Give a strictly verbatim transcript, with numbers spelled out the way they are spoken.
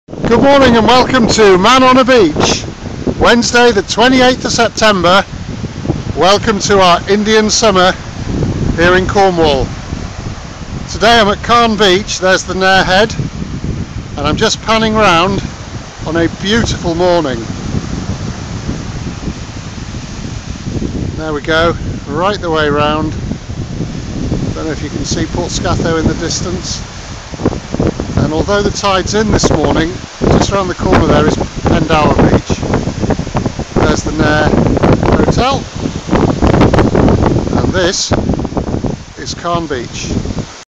Good morning and welcome to Manonabeach, Wednesday the twenty-eighth of September. Welcome to our Indian summer here in Cornwall. Today I'm at Carne Beach, there's the Nair Head, and I'm just panning round on a beautiful morning. There we go, right the way round. Don't know if you can see Port Scatho in the distance. And although the tide's in this morning, just around the corner there is Pendower Beach. There's the Nair Hotel. And this is Carne Beach.